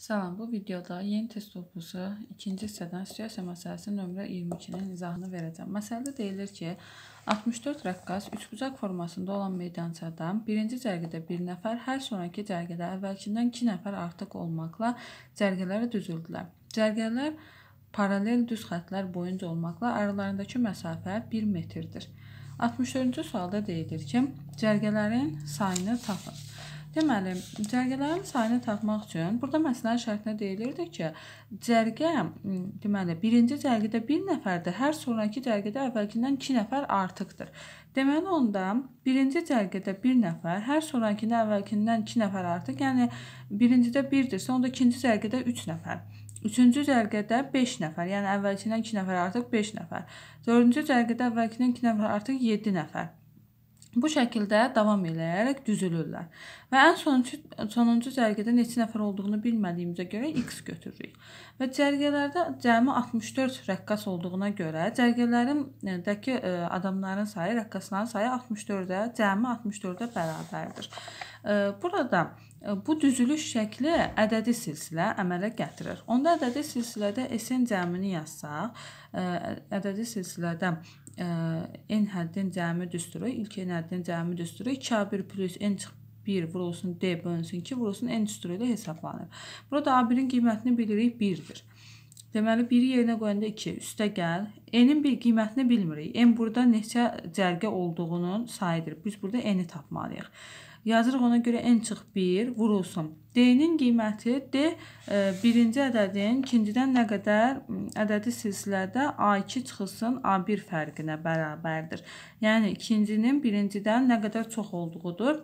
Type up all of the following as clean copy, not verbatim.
Salam, bu videoda yeni test toplusu 2-ci hissədən siyasiya məsələsi nömrə 22-nin izahını verəcəm. Məsələdə deyilir ki, 64 rəqqas üçbucaq formasında olan meydançadan birinci cərgədə bir nəfər, hər sonraki cərgədə əvvəlkindən 2 nəfər artıq olmaqla cərgələri düzüldülər. Cərgələr paralel düz xəttlər boyunca olmaqla aralarındakı məsafə 1 metrdir. 64-cü sualda deyilir ki, cərgələrin sayını tapın. Deməli, cərgələrin sayını tapmaq üçün burada məsələnin şərtinə deyilirdi ki, cərgə, deməli, birinci cərgədə bir nəfərdir, hər sonraki cərgədə əvvəlkindən 2 nəfər artıqdır. Deməli, onda birinci cərgədə bir nəfər, hər sonrakində əvvəlkindən 2 nəfər artıq, yəni birincidə 1-dirsə, onda ikinci cərgədə 3 nəfər. Üçüncü cərgədə 5 nəfər, yəni əvvəlkindən 2 nəfər artıq 5 nəfər. Dördüncü cərgədə əvvəlkindən 2 nəfər artıq 7 nəfər. Bu şəkildə davam eləyərək düzülürlər. Və ən sonuncu cərgədə neçə nəfər olduğunu bilmədiyimizə görə x götürürük. Və cərgələrdə cəmi 64 rəqqas olduğuna görə cərgələrindəki adamların sayı, rəqqasların sayı 64-ə, cəmi 64-ə bərabərdir. Burada bu düzülüş şəkli ədədi silsilə əmələ gətirir. Onda ədədi silsilədə S-in cəmini yazsaq, ədədi silsilədə n həddin cəmi düsturu, ilk n həddin cəmi düsturu 2A1 plus n çıx 1 vurulsun D bölünsün 2 vurulsun n düsturu ilə hesablanır. Burada A1-in qiymətini bilirik 1-dir. Deməli, 1-i yerinə qoyanda 2, üstə gəl. N-in bir qiymətini bilmirik. N burada neçə cərgə olduğunun sayıdır. Biz burada n-i tapmalıyıq. Yazırıq ona görə n çıx 1 vurulsun. D-nin qiyməti D birinci ədədin ikincidən nə qədər ədədi silsilədə A2 çıxılsın A1 fərqinə bərabərdir. Yəni ikincinin birincidən nə qədər çox olduğudur.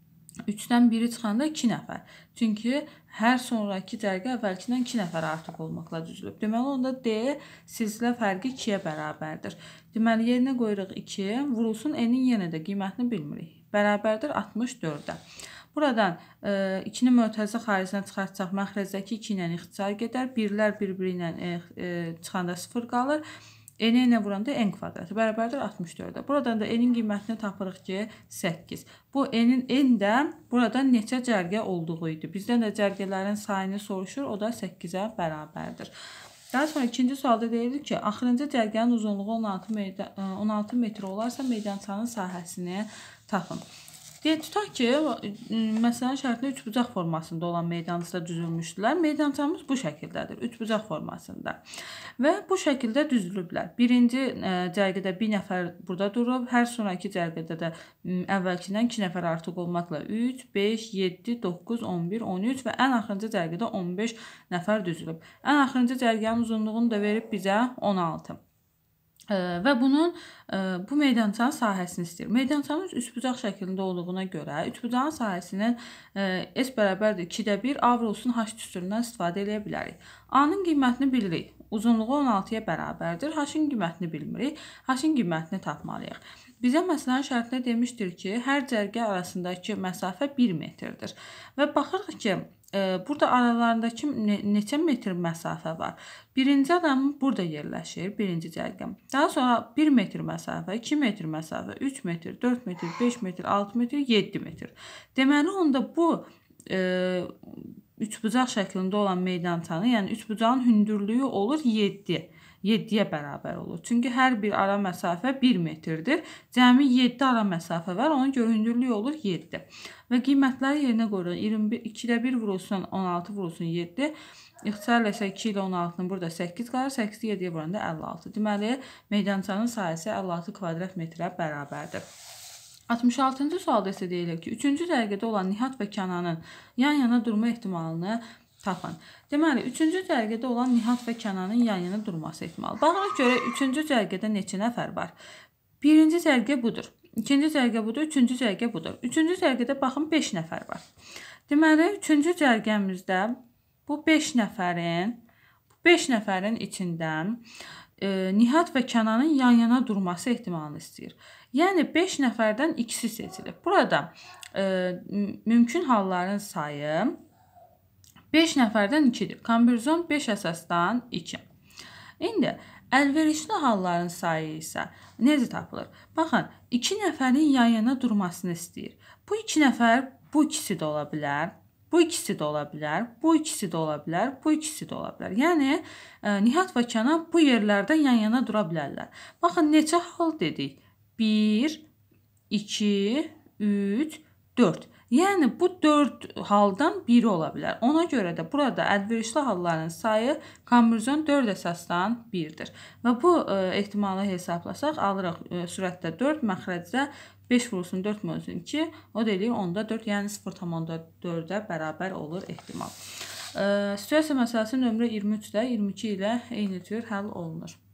3-dən 1-i çıxanda 2 nəfər. Çünki hər sonraki cərgə əvvəlkindən 2 nəfər artıq olmaqla düzülüb. Deməli, onda D silsilə fərqi 2-yə bərabərdir. Deməli, yerinə qoyuruq 2, vurulsun n-in yenə də qiymətini bilmirik. Bərabərdir 64-ə. Buradan 2-ni mötərizə xaricinə çıxartsaq, məxrəzdəki 2 ilə ixtisar gedər. Birlər bir-biri ilə çıxanda 0 qalır. N-ə vuranda n kvadratı bərabərdir 64-ə. Buradan da n-in qiymətini tapırıq ki, 8. Bu n də burada neçə cərgə olduğu idi. Bizdən də cərgələrin sayını soruşur, o da 8-ə bərabərdir. Daha sonra ikinci sualda deyilir ki, axırıncı cərgənin uzunluğu 16 metr olarsa meydançanın sahəsini tapın. Tutaq ki, məsələnin şərtində üçbucaq formasında olan meydançada düzülmüşdülər. Meydançamız bu şəkildədir, üçbucaq formasında. Və bu şəkildə düzülüblər. Birinci cərgədə bir nəfər burada durub, hər sonraki cərgədə də əvvəlkindən 2 nəfər artıq olmaqla 3, 5, 7, 9, 11, 13 və ən axırıncı cərgədə 15 nəfər düzülüb. Ən axırıncı cərgənin uzunluğunu da verib bizə 16. Və bu meydançanın sahəsini istəyir. Meydançamız üçbucaq şəklində olduğuna görə üçbucağın sahəsinin S bərabərdir 2-də 1 A vurulsun H düsturundan istifadə edə bilərik. A-nın qiymətini bilirik. Uzunluğu 16-ya bərabərdir. H-in qiymətini bilmirik. H-in qiymətini tapmalıyıq. Bizə məsələnin şərtində demişdir ki, hər cərgə arasındakı məsafə 1 metrdir. Və baxırıq ki, burada aralarındakı neçə metr məsafə var. Birinci adam burada yerləşir, birinci cərgə. Daha sonra 1 metr məsafə, 2 metr məsafə, 3 metr, 4 metr, 5 metr, 6 metr, 7 metr. Deməli, onda bu üçbucaq şəklində olan meydançanı, yəni üçbucağın hündürlüyü olur 7. 7-yə bərabər olur. Çünki hər bir ara məsafə 1 metrdir. Cəmi 7 ara məsafə var. Ona görə hündürlüyü olur 7. Və qiymətləri yerinə qoyuruq. 2-də 1 vurulsun 16 vurulsun 7. İxtisar eləsək 2 ilə 16-nın burada 8 qalır. 8-i 7-yə vuranda 56. Deməli, meydançanın sahəsi 56 kvadrat metrə bərabərdir. 66-cı sualda isə deyilir ki, 3-cü cərgədə olan Nihat və Kənanın yan-yana durma ehtimalını tapın. Deməli, 3-cü cərgədə olan Nihat və Kənanın yan-yana durması ehtimalı. Baxırıq görə 3-cü cərgədə neçə nəfər var? Birinci cərgə budur. İkinci cərgə budur. Üçüncü cərgə budur. Üçüncü cərgədə baxın 5 nəfər var. Deməli, 3-cü cərgəmizdə bu 5 nəfərin içindən Nihat və Kənanın yan-yana durması ehtimalını istəyir. Yəni 5 nəfərdən ikisi seçilib. Burada mümkün halların sayı 5 nəfərdən 2-dir. Kombinizon 5 əsasdan 2. İndi əlverişli halların sayı isə necə tapılır? Baxın, 2 nəfərin yan-yana durmasını istəyir. Bu 2 nəfər bu ikisi də ola bilər. Bu ikisi də ola bilər, bu ikisi də ola bilər, bu ikisi də ola bilər. Yəni, Nihat və Kənan bu yerlərdə yan-yana dura bilərlər. Baxın, neçə hal dedik? 1, 2, 3, 4. Yəni, bu 4 haldan biri ola bilər. Ona görə də burada əlverişli halların sayı kombinizon 4 əsasdan 1-dir. Və bu ehtimalı hesablasaq, alırıq sürətdə 4, məxrəcdə 5 vurulsun 4 vurulsun 2, o da eləyir 10-da 4, yəni 0,4-ə bərabər olur ehtimal. Situasiya məsələsi nömrə 23-də 22 ilə eyni cür həll olunur.